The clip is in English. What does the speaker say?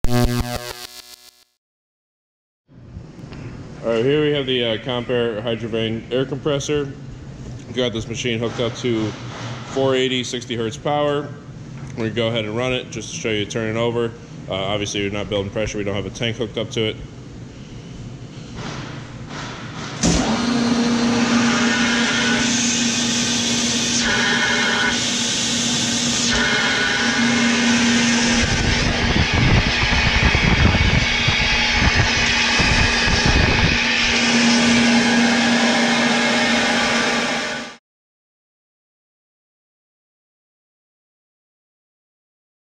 Alright, here we have the Compair Hydrovane air compressor. We've got this machine hooked up to 480 60 hertz power. We're going to go ahead and run it just to show you turn it over. Obviously, we're not building pressure. We don't have a tank hooked up to it.